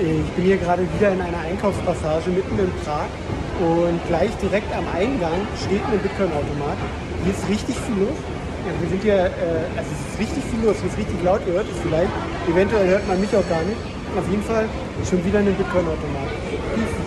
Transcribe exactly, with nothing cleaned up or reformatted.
Ich bin hier gerade wieder in einer Einkaufspassage mitten in Prag und gleich direkt am Eingang steht ein Bitcoin-Automat. Hier ist richtig viel los. Ja, wir sind hier, äh, also es ist richtig viel los, hier ist richtig laut, ihr hört es vielleicht. Eventuell hört man mich auch gar nicht. Auf jeden Fall schon wieder ein Bitcoin-Automat.